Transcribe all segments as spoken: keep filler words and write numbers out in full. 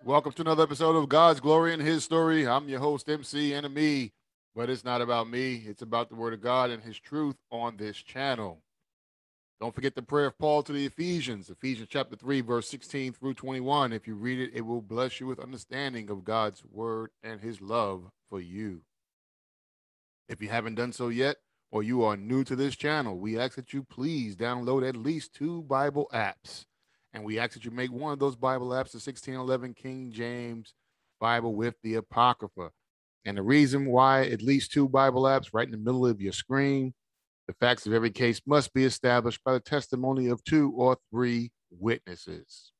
Welcome to another episode of God's Glory and His Story. I'm your host, M C Enemy, but it's not about me. It's about the Word of God and His truth on this channel. Don't forget the prayer of Paul to the Ephesians, Ephesians chapter three, verse sixteen through twenty-one. If you read it, it will bless you with understanding of God's Word and His love for you. If you haven't done so yet, or you are new to this channel, we ask that you please download at least two Bible apps. And we ask that you make one of those Bible apps the sixteen eleven King James Bible with the Apocrypha. And the reason why at least two Bible apps right in the middle of your screen, the facts of every case must be established by the testimony of two or three witnesses.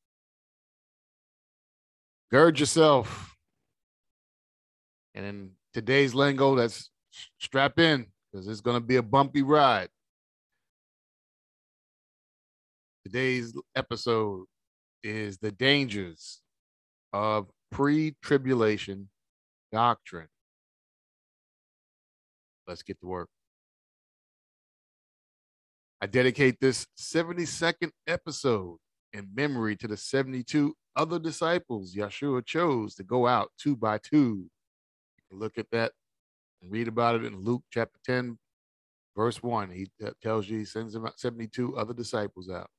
Gird yourself. And in today's lingo, that's strap in, because it's going to be a bumpy ride. Today's episode is the dangers of pre-tribulation doctrine. Let's get to work. I dedicate this seventy-second episode in memory to the seventy-two other disciples Yeshua chose to go out two by two. You can look at that and read about it in Luke chapter ten, verse one. He tells you he sends about seventy-two other disciples out.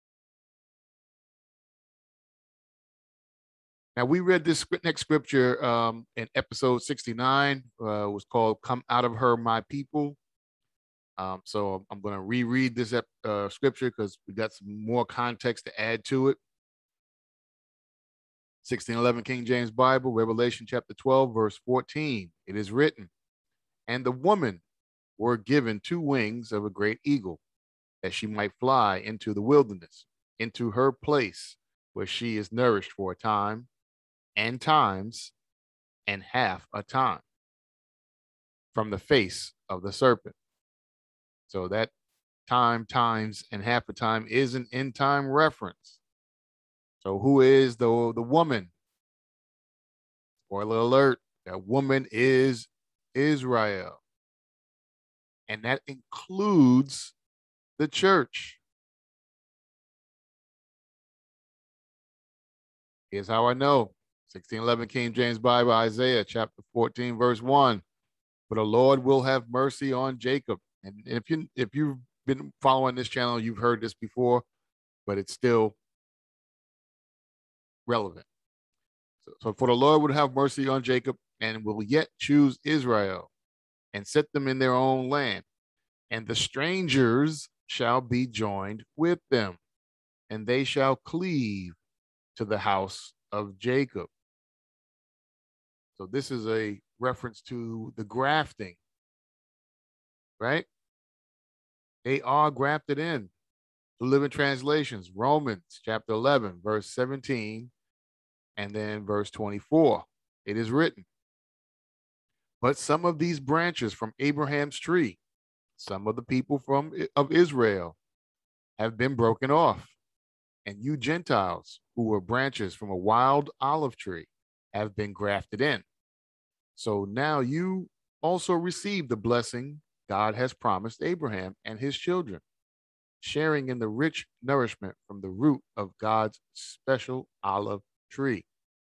Now, we read this next scripture um, in episode sixty-nine. Uh, it was called Come Out of Her, My People. Um, so I'm going to reread this uh, scripture because we got some more context to add to it. sixteen eleven King James Bible, Revelation chapter twelve, verse fourteen. It is written, "And the woman were given two wings of a great eagle, that she might fly into the wilderness, into her place where she is nourished for a time, and times, and half a time, from the face of the serpent." So that time, times, and half a time is an end time reference. So who is the, the woman? Spoiler alert, that woman is Israel. And that includes the church. Here's how I know. sixteen eleven King James Bible, Isaiah chapter fourteen, verse one. "For the Lord will have mercy on Jacob." And if you if you've been following this channel, you've heard this before, but it's still relevant. So, so for the Lord would have mercy on Jacob, and will yet choose Israel, and set them in their own land. And the strangers shall be joined with them, and they shall cleave to the house of Jacob. So this is a reference to the grafting, right? They are grafted in. The Living Translations, Romans chapter eleven, verse seventeen, and then verse twenty-four. It is written, "But some of these branches from Abraham's tree, some of the people from of Israel, have been broken off. And you Gentiles, who were branches from a wild olive tree, have been grafted in. So now you also receive the blessing God has promised Abraham and his children, sharing in the rich nourishment from the root of God's special olive tree.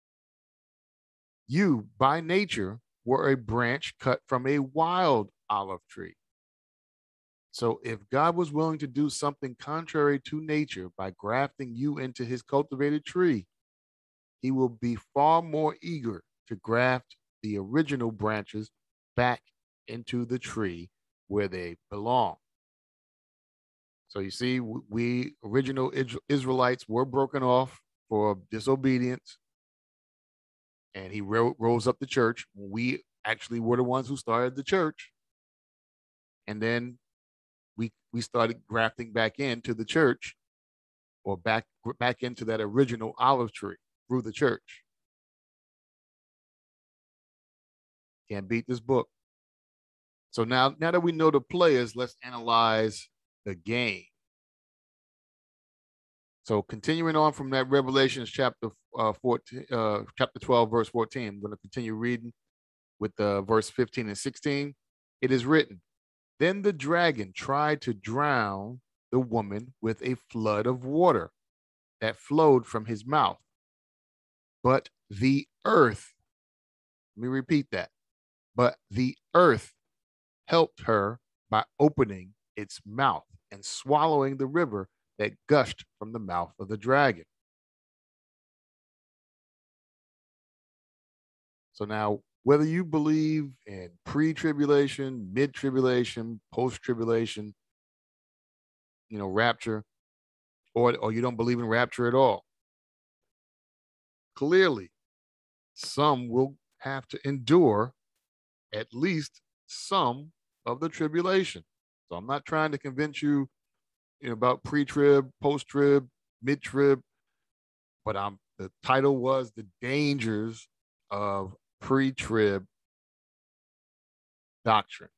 You, by nature, were a branch cut from a wild olive tree. So if God was willing to do something contrary to nature by grafting you into his cultivated tree, he will be far more eager to graft the original branches back into the tree where they belong." So you see, we original Israelites were broken off for disobedience, and he ro- rose up the church. We actually were the ones who started the church, and then we we started grafting back into the church, or back back into that original olive tree through the church. Can't beat this book. So now, now that we know the players, let's analyze the game. So continuing on from that Revelations chapter uh, fourteen, uh, chapter twelve, verse fourteen, I'm going to continue reading with uh, verse fifteen and sixteen. It is written, "Then the dragon tried to drown the woman with a flood of water that flowed from his mouth. But the earth, let me repeat that, but the earth helped her by opening its mouth and swallowing the river that gushed from the mouth of the dragon. So now, whether you believe in pre-tribulation, mid-tribulation, post-tribulation, you know, rapture, or, or you don't believe in rapture at all, clearly some will have to endure at least some of the tribulation. So I'm not trying to convince you, you know, about pre-trib, post-trib, mid-trib, but I'm the title was The Dangers of Pre-Trib Doctrine.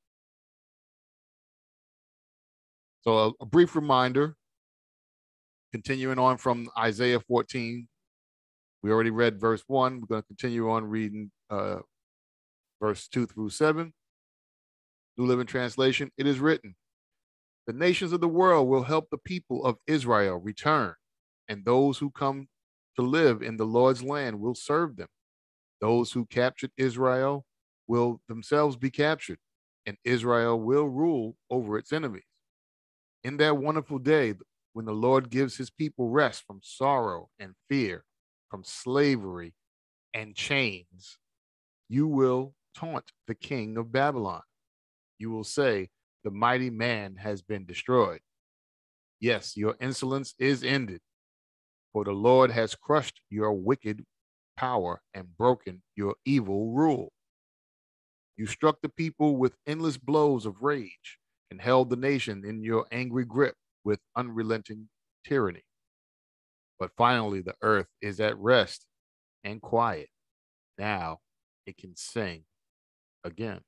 So a, a brief reminder, continuing on from Isaiah fourteen, we already read verse one. We're going to continue on reading uh, verse two through seven. New Living Translation, it is written, the nations of the world will help the people of Israel return, and those who come to live in the Lord's land will serve them. Those who captured Israel will themselves be captured, and Israel will rule over its enemies. In that wonderful day, when the Lord gives his people rest from sorrow and fear, from slavery and chains, you will taunt the king of Babylon. You will say, the mighty man has been destroyed. Yes, your insolence is ended, for the Lord has crushed your wicked power and broken your evil rule. You struck the people with endless blows of rage and held the nation in your angry grip with unrelenting tyranny. But finally, the earth is at rest and quiet. Now it can sing again.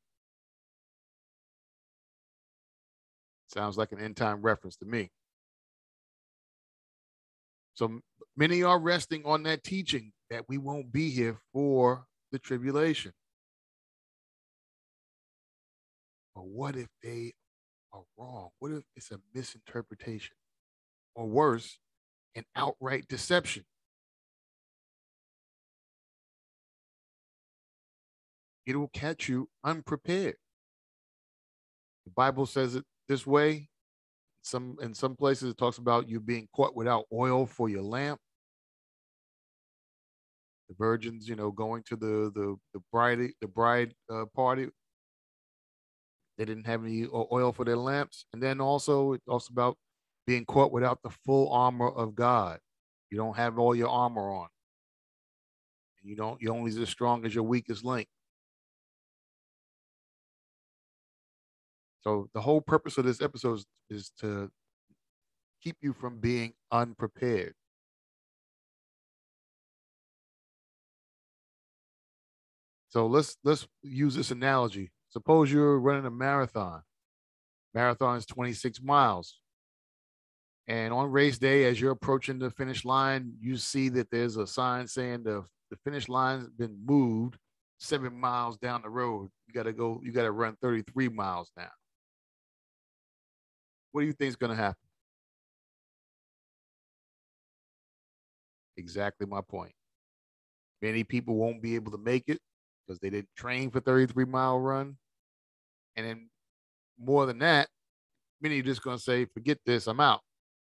Sounds like an end time reference to me. So many are resting on that teaching that we won't be here for the tribulation. But what if they are wrong? What if it's a misinterpretation? Or worse, an outright deception? It will catch you unprepared. The Bible says it this way. Some in some places it talks about you being caught without oil for your lamp. The virgins, you know, going to the the the bride the bride uh, party. They didn't have any oil for their lamps, and then also it talks about being caught without the full armor of God. You don't have all your armor on. You don't. You're only as strong as your weakest link. So the whole purpose of this episode is, is to keep you from being unprepared. So let's let's use this analogy. Suppose you're running a marathon. Marathon is twenty-six miles. And on race day, as you're approaching the finish line, you see that there's a sign saying the, the finish line's been moved seven miles down the road. You got to go, you got to run thirty-three miles now. What do you think is going to happen? Exactly my point. Many people won't be able to make it because they didn't train for thirty-three mile run. And then more than that, many are just going to say, forget this, I'm out.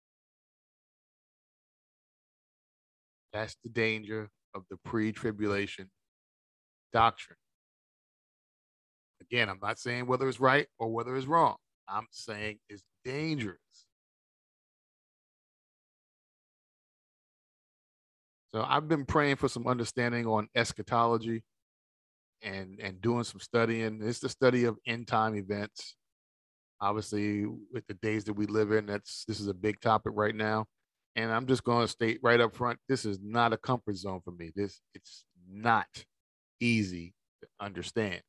That's the danger of the pre-tribulation doctrine. Again, I'm not saying whether it's right or whether it's wrong. I'm saying it's dangerous. So I've been praying for some understanding on eschatology and and doing some studying. It's the study of end time events. Obviously, with the days that we live in, that's this is a big topic right now. And I'm just going to state right up front, this is not a comfort zone for me. This it's not easy to understand.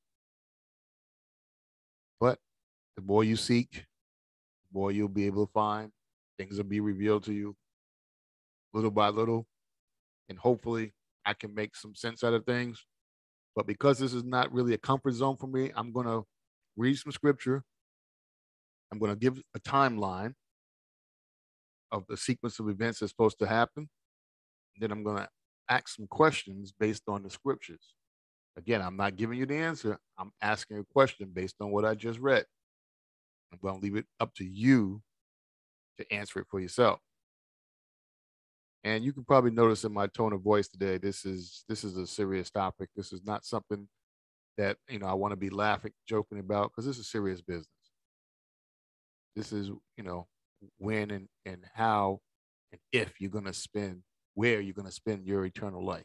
But the more you seek, the more you'll be able to find. Things will be revealed to you little by little. And hopefully I can make some sense out of things. But because this is not really a comfort zone for me, I'm going to read some scripture. I'm going to give a timeline of the sequence of events that's supposed to happen. And then I'm going to ask some questions based on the scriptures. Again, I'm not giving you the answer. I'm asking a question based on what I just read. I'm going to leave it up to you to answer it for yourself. And you can probably notice in my tone of voice today, this is this is a serious topic. This is not something that you know I want to be laughing, joking about, because this is serious business. This is you know when and and how and if you're going to spend where you're going to spend your eternal life.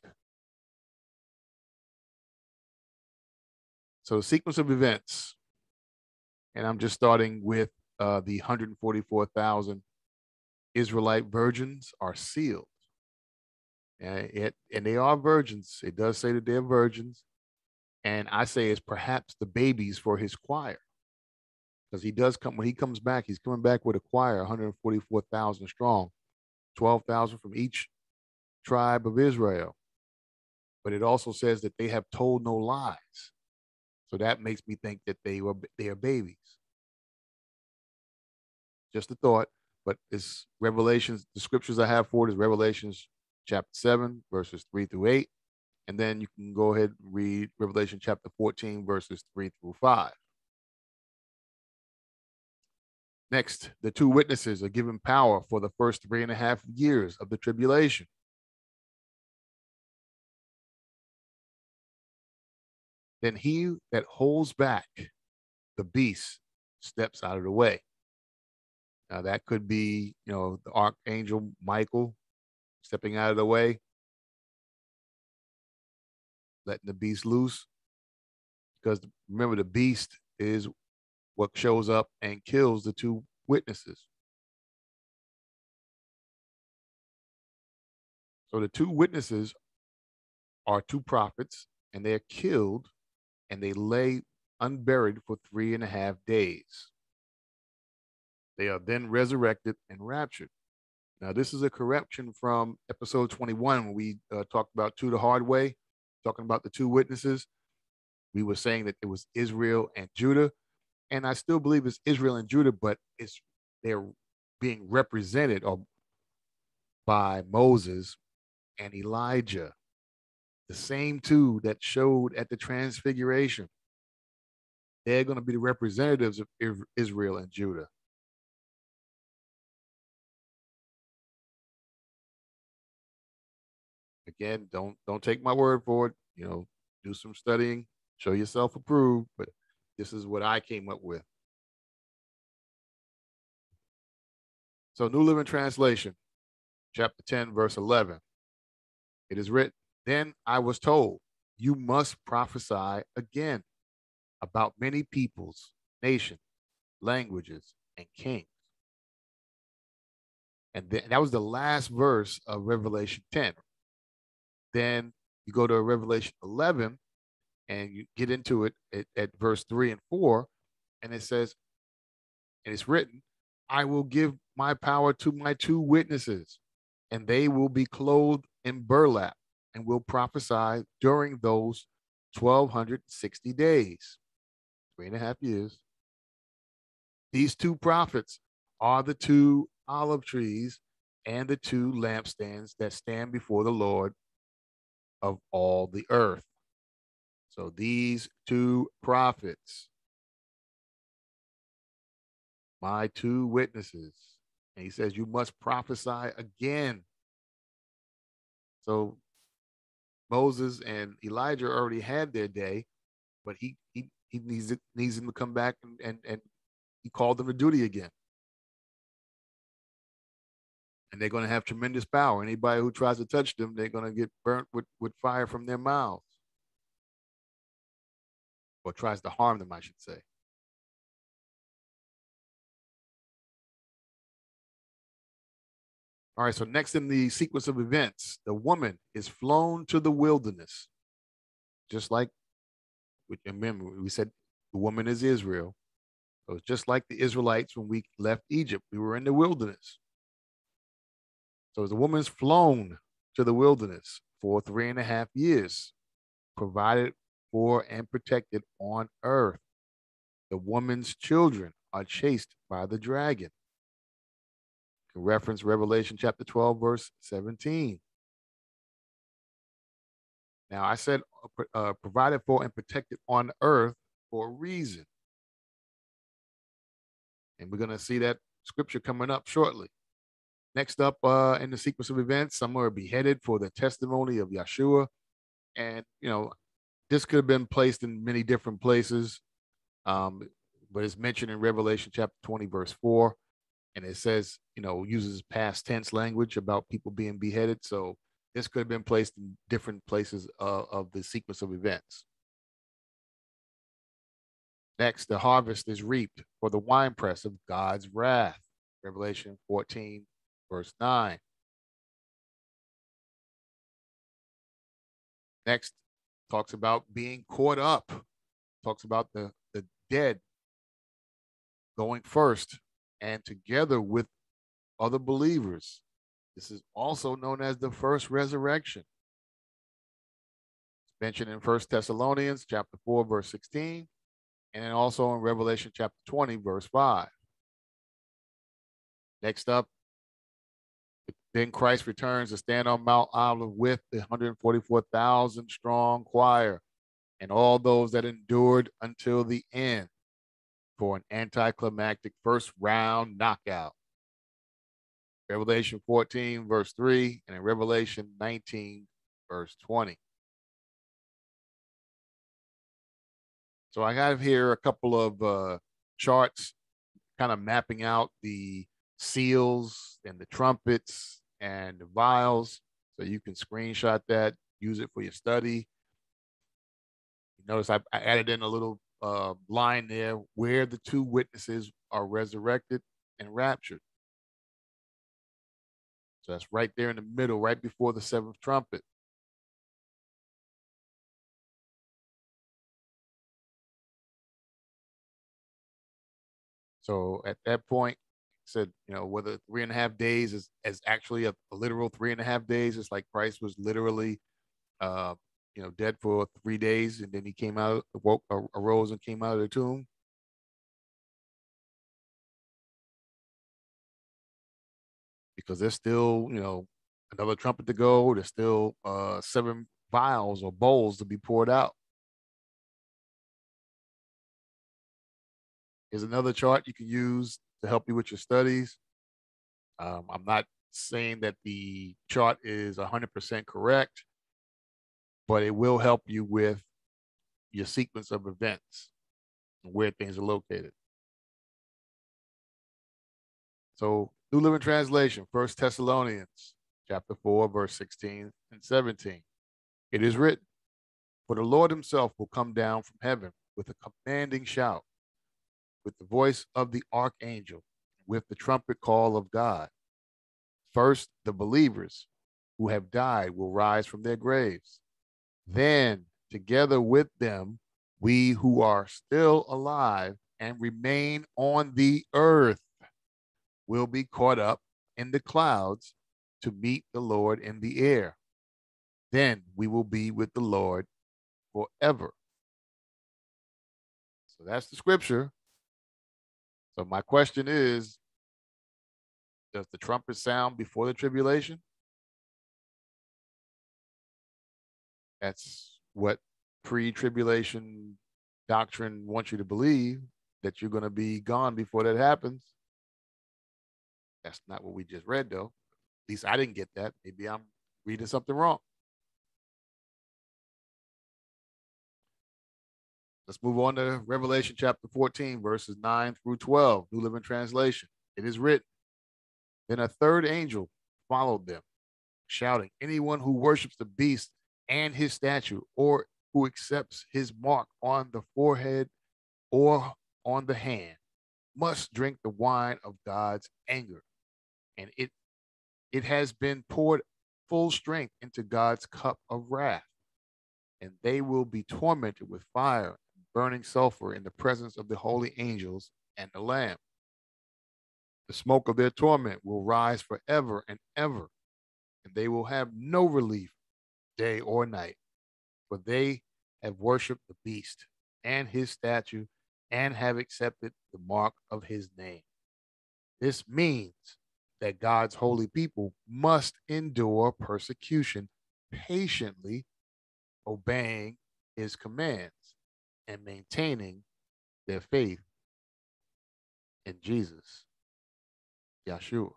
So, the sequence of events, and I'm just starting with uh, the one hundred forty-four thousand Israelite virgins are sealed. And, it, and they are virgins. It does say that they're virgins. And I say it's perhaps the babies for his choir. Because he does come, when he comes back, he's coming back with a choir, one hundred forty-four thousand strong, twelve thousand from each tribe of Israel. But it also says that they have told no lies. So that makes me think that they were they are babies. Just a thought, but it's Revelations. The scriptures I have for it is Revelations chapter seven, verses three through eight. And then you can go ahead and read Revelation chapter fourteen, verses three through five. Next, the two witnesses are given power for the first three and a half years of the tribulation. Then he that holds back the beast steps out of the way. Now that could be, you know, the archangel Michael stepping out of the way, letting the beast loose. Because remember, the beast is what shows up and kills the two witnesses. So the two witnesses are two prophets, and they're killed, and they lay unburied for three and a half days. They are then resurrected and raptured. Now, this is a correction from episode twenty-one when we uh, talked about two the hard way, talking about the two witnesses. We were saying that it was Israel and Judah, and I still believe it's Israel and Judah, but it's they're being represented or by Moses and Elijah, the same two that showed at the Transfiguration. They're going to be the representatives of Israel and Judah. Again, don't don't take my word for it. You know, do some studying, show yourself approved, but this is what I came up with. So, New Living Translation, chapter ten, verse eleven. It is written, "Then I was told, you must prophesy again about many peoples, nations, languages, and kings." And then, that was the last verse of Revelation ten. Then you go to Revelation eleven and you get into it at, at verse three and four, and it says, and it's written, "I will give my power to my two witnesses, and they will be clothed in burlap and will prophesy during those twelve sixty days," three and a half years. These two prophets are the two olive trees and the two lampstands that stand before the Lord of all the earth. So these two prophets, my two witnesses, and he says, you must prophesy again. So Moses and Elijah already had their day, but he he, he needs, it, needs them to come back and, and, and he called them to duty again. And they're going to have tremendous power. Anybody who tries to touch them, they're going to get burnt with, with fire from their mouths. Or tries to harm them, I should say. All right, so next in the sequence of events, the woman is flown to the wilderness. Just like, remember, we said the woman is Israel. So it's just like the Israelites when we left Egypt. We were in the wilderness. So the woman's flown to the wilderness for three and a half years, provided for and protected on earth. The woman's children are chased by the dragon. You can reference Revelation chapter twelve, verse seventeen. Now, I said uh, provided for and protected on earth for a reason. And we're going to see that scripture coming up shortly. Next up uh, in the sequence of events, some were beheaded for the testimony of Yeshua. And, you know, this could have been placed in many different places, um, but it's mentioned in Revelation chapter twenty, verse four. And it says, you know, uses past tense language about people being beheaded. So this could have been placed in different places uh, of the sequence of events. Next, the harvest is reaped for the winepress of God's wrath. Revelation fourteen, verse nine. Next, talks about being caught up, talks about the, the dead going first and together with other believers. This is also known as the first resurrection. It's mentioned in First Thessalonians chapter four, verse sixteen, and then also in Revelation chapter twenty, verse five. Next up, then Christ returns to stand on Mount Olive with the one hundred forty-four thousand strong choir and all those that endured until the end for an anticlimactic first round knockout. Revelation fourteen, verse three, and in Revelation nineteen, verse twenty. So I have here a couple of uh, charts kind of mapping out the seals and the trumpets and the vials. So you can screenshot that, use it for your study. You notice I, I added in a little uh, line there where the two witnesses are resurrected and raptured. So that's right there in the middle, right before the seventh trumpet. So at that point, said, you know, whether three and a half days is, is actually a, a literal three and a half days, it's like Christ was literally, uh, you know, dead for three days, and then he came out, woke, arose, and came out of the tomb. Because there's still, you know, another trumpet to go. There's still uh, seven vials or bowls to be poured out. Here's another chart you can use to help you with your studies. Um, I'm not saying that the chart is one hundred percent correct, but it will help you with your sequence of events and where things are located. So, New Living Translation, First Thessalonians chapter four, verse sixteen and seventeen. It is written, "For the Lord himself will come down from heaven with a commanding shout, with the voice of the archangel, with the trumpet call of God. First, the believers who have died will rise from their graves. Then, together with them, we who are still alive and remain on the earth will be caught up in the clouds to meet the Lord in the air. Then we will be with the Lord forever." So that's the scripture. So my question is, does the trumpet sound before the tribulation? That's what pre-tribulation doctrine wants you to believe, that you're going to be gone before that happens. That's not what we just read, though. At least I didn't get that. Maybe I'm reading something wrong. Let's move on to Revelation chapter fourteen, verses nine through twelve, New Living Translation. It is written, "Then a third angel followed them, shouting, 'Anyone who worships the beast and his statue, or who accepts his mark on the forehead or on the hand, must drink the wine of God's anger. And it, it has been poured full strength into God's cup of wrath. And they will be tormented with fire and burning sulfur in the presence of the holy angels and the Lamb. The smoke of their torment will rise forever and ever, and they will have no relief day or night, for they have worshipped the beast and his statue and have accepted the mark of his name.' This means that God's holy people must endure persecution patiently obeying his commands and maintaining their faith in Jesus, Yeshua.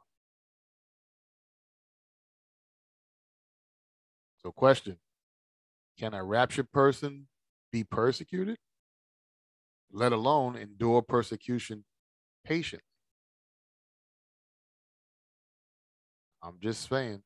So, question: can a raptured person be persecuted, let alone endure persecution patiently? I'm just saying.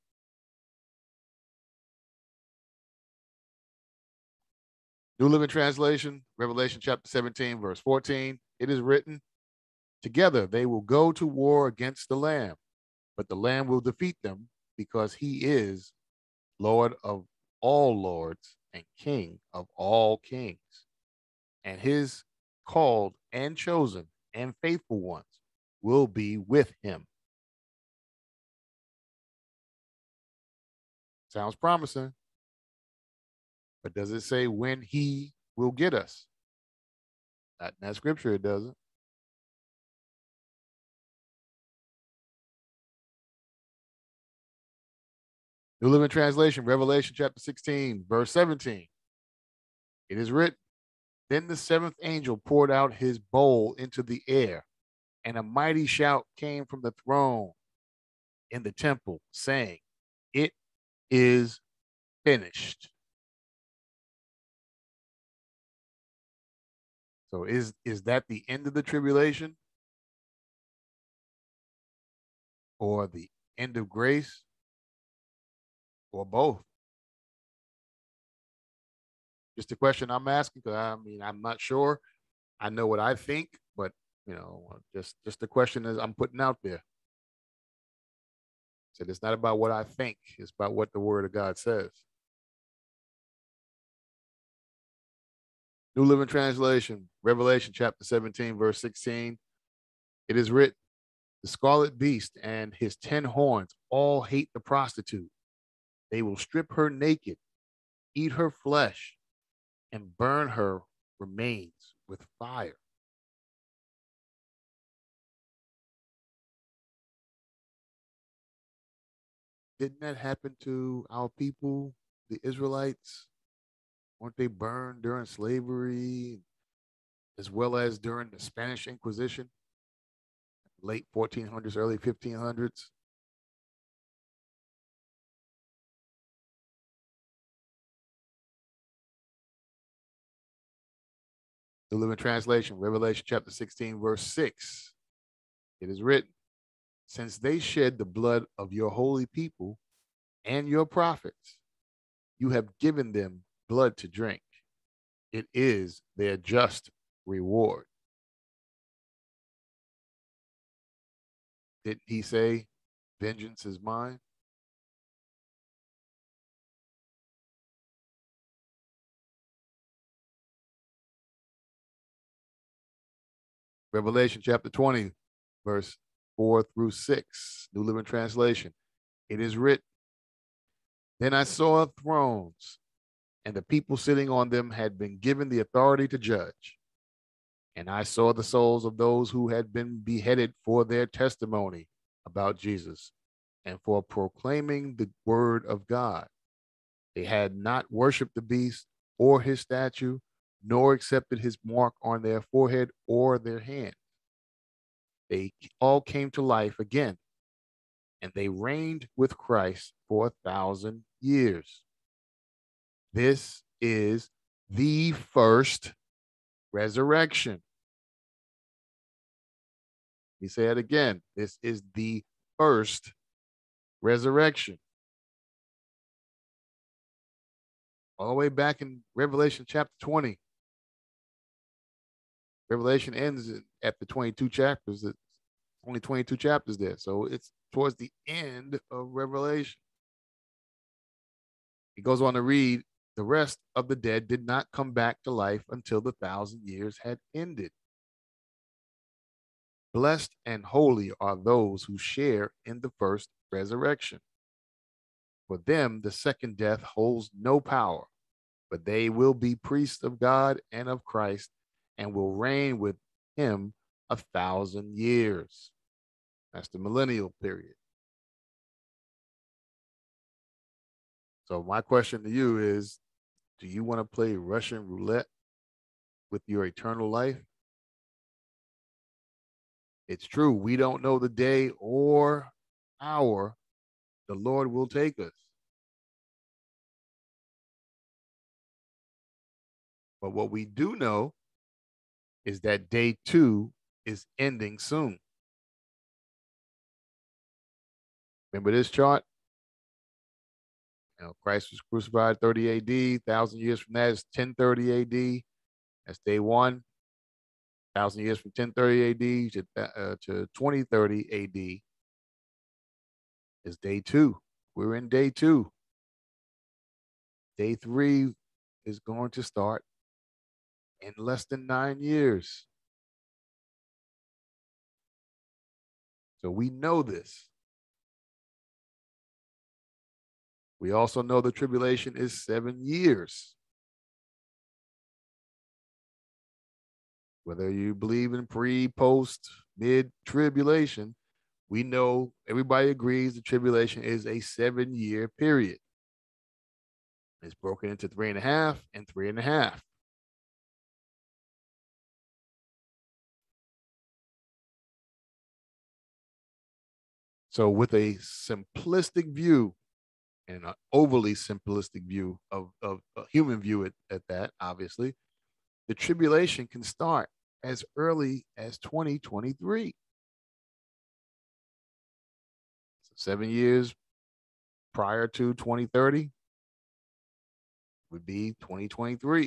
New Living Translation, Revelation chapter seventeen, verse fourteen. It is written, together they will go to war against the Lamb, but the Lamb will defeat them because he is Lord of all lords and King of all kings. And his called and chosen and faithful ones will be with him. Sounds promising. But does it say when he will get us? Not in that scripture, it doesn't. New Living Translation, Revelation chapter sixteen, verse seventeen. It is written, then the seventh angel poured out his bowl into the air, and a mighty shout came from the throne in the temple, saying, it is finished. So is, is that the end of the tribulation? Or the end of grace? Or both? Just a question I'm asking, because I mean, I'm not sure. I know what I think, but you know, just just the question is I'm putting out there. So it's not about what I think; it's about what the Word of God says. New Living Translation, Revelation chapter seventeen, verse sixteen. It is written, the scarlet beast and his ten horns all hate the prostitute. They will strip her naked, eat her flesh, and burn her remains with fire. Didn't that happen to our people, the Israelites? Weren't they burned during slavery as well as during the Spanish Inquisition, late fourteen hundreds, early fifteen hundreds? The Living Translation, Revelation chapter sixteen, verse six. It is written, since they shed the blood of your holy people and your prophets, you have given them blood to drink. It is their just reward. Didn't he say, vengeance is mine? Revelation chapter twenty, verse four through six, New Living Translation. It is written, then I saw thrones, and the people sitting on them had been given the authority to judge. And I saw the souls of those who had been beheaded for their testimony about Jesus and for proclaiming the word of God. They had not worshiped the beast or his statue, nor accepted his mark on their forehead or their hand. They all came to life again, and they reigned with Christ for a thousand years. This is the first resurrection. He said again, this is the first resurrection. All the way back in Revelation chapter twenty. Revelation ends at the twenty-two chapters. It's only twenty-two chapters there. So it's towards the end of Revelation. He goes on to read, the rest of the dead did not come back to life until the thousand years had ended. Blessed and holy are those who share in the first resurrection. For them, the second death holds no power, but they will be priests of God and of Christ and will reign with him a thousand years. That's the millennial period. So my question to you is, Do you want to play Russian roulette with your eternal life? It's true. We don't know the day or hour the Lord will take us. But what we do know is that day two is ending soon. Remember this chart? You know, Christ was crucified thirty A D. Thousand years from that is ten thirty A D. That's day one. Thousand years from ten thirty A D to uh, to twenty thirty A D is day two. We're in day two. Day three is going to start in less than nine years. So we know this. We also know the tribulation is seven years. Whether you believe in pre, post, mid-tribulation, we know everybody agrees the tribulation is a seven-year period. It's broken into three and a half and three and a half. So with a simplistic view and an overly simplistic view of, of a human view at, at that, obviously, the tribulation can start as early as twenty twenty-three. So seven years prior to twenty thirty would be twenty twenty-three.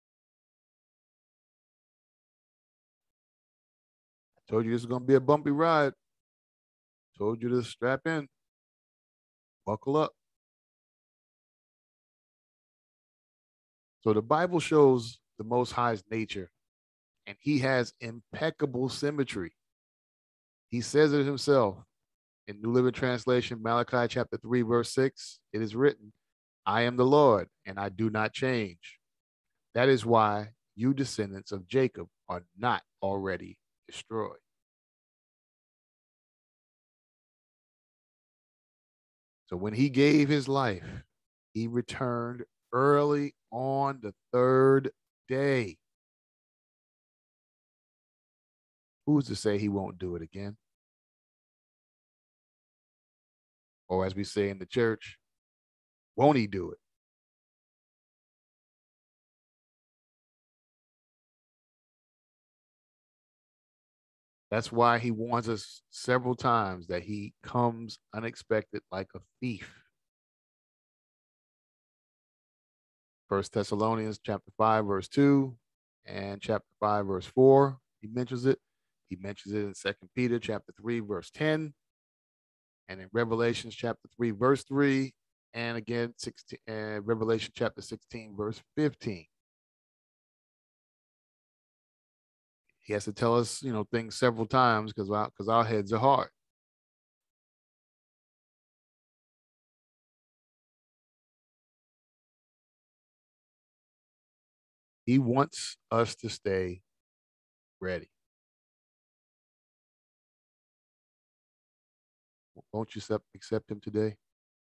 I told you this is going to be a bumpy ride. Told you to strap in, buckle up. So the Bible shows the Most High's nature, and he has impeccable symmetry. He says it himself in New Living Translation, Malachi chapter three, verse six. It is written, I am the Lord, and I do not change. That is why you descendants of Jacob are not already destroyed. So when he gave his life, he returned early on the third day. Who's to say he won't do it again? Or as we say in the church, won't he do it? That's why he warns us several times that he comes unexpected like a thief. First Thessalonians chapter five, verse two, and chapter five, verse four, he mentions it. He mentions it in Second Peter chapter three, verse ten, and in Revelations chapter three, verse three, and again sixteen, uh, Revelation chapter sixteen, verse fifteen. He has to tell us, you know, things several times because our, because our heads are hard. He wants us to stay ready. Won't you accept, accept him today?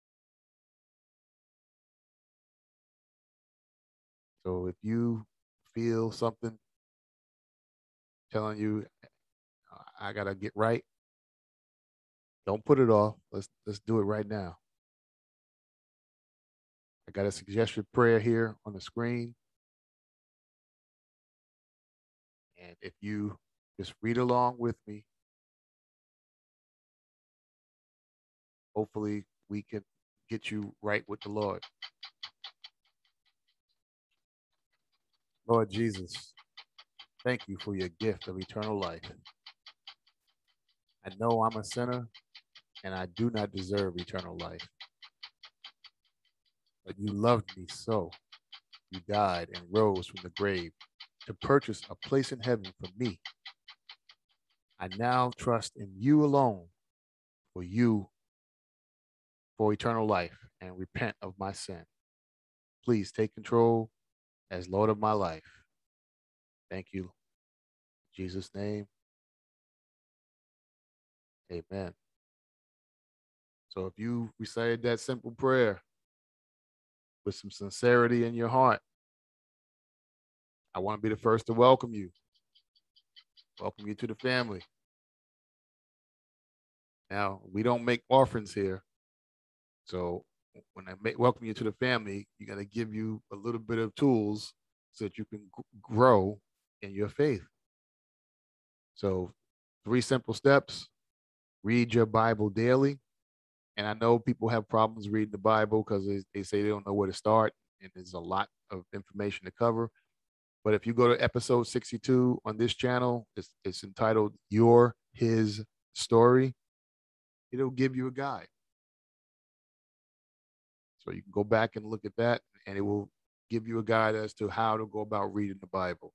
So if you feel something telling you, I gotta get right, don't put it off. Let's let's do it right now. I got a suggested prayer here on the screen. And if you just read along with me, hopefully we can get you right with the Lord. Lord Jesus, thank you for your gift of eternal life. I know I'm a sinner and I do not deserve eternal life. But you loved me so. You died and rose from the grave to purchase a place in heaven for me. I now trust in you alone for you for eternal life and repent of my sin. Please take control as Lord of my life. Thank you. In Jesus' name, amen. So if you recited that simple prayer with some sincerity in your heart, I want to be the first to welcome you. Welcome you to the family. Now, we don't make orphans here. So when I make, welcome you to the family, you got to give you a little bit of tools so that you can g- grow in your faith. So three simple steps: read your Bible daily. And I know people have problems reading the Bible because they, they say they don't know where to start, and there's a lot of information to cover. But if you go to episode sixty-two on this channel, it's, it's entitled Your His Story. It'll give you a guide. So you can go back and look at that, and it will give you a guide as to how to go about reading the Bible.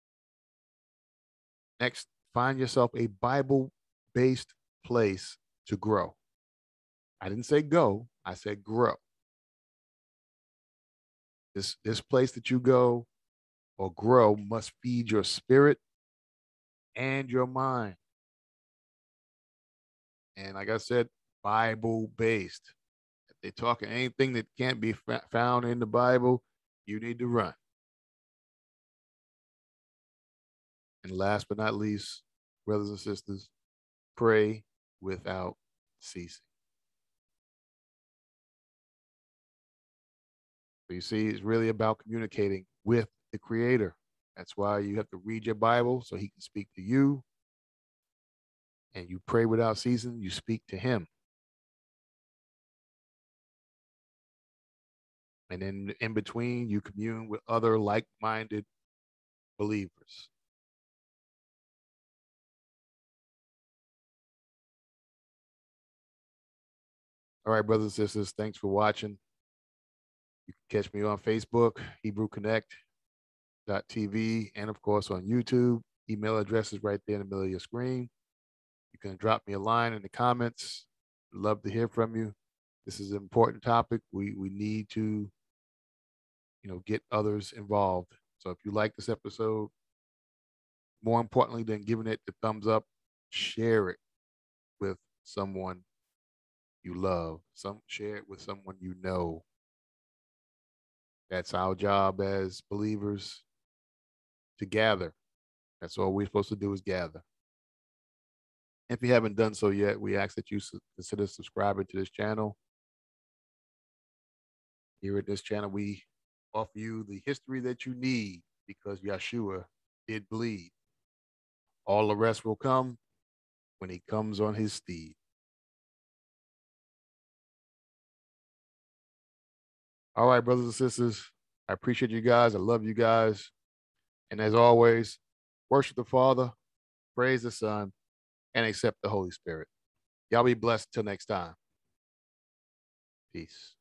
Next, find yourself a Bible-based place to grow. I didn't say go, I said grow. This, this place that you go or grow must feed your spirit and your mind. And like I said, Bible-based. If they're talking anything that can't be fa- found in the Bible, you need to run. And last but not least, brothers and sisters, pray without ceasing. So you see, it's really about communicating with the Creator. That's why you have to read your Bible so He can speak to you. And you pray without ceasing, you speak to Him. And then in between, you commune with other like-minded believers. All right, brothers and sisters, thanks for watching. You can catch me on Facebook, Hebrew Connect dot T V, and of course on YouTube. Email address is right there in the middle of your screen. You can drop me a line in the comments. Love to hear from you. This is an important topic. We we need to, you know, get others involved. So if you like this episode, more importantly than giving it the thumbs up, share it with someone you love. Some share it with someone you know. That's our job as believers, to gather. That's all we're supposed to do, is gather. If you haven't done so yet, we ask that you consider subscribing to this channel. Here at this channel, we offer you the history that you need because Yeshua did bleed. All the rest will come when he comes on his steed. All right, brothers and sisters, I appreciate you guys. I love you guys. And as always, worship the Father, praise the Son, and accept the Holy Spirit. Y'all be blessed till next time. Peace.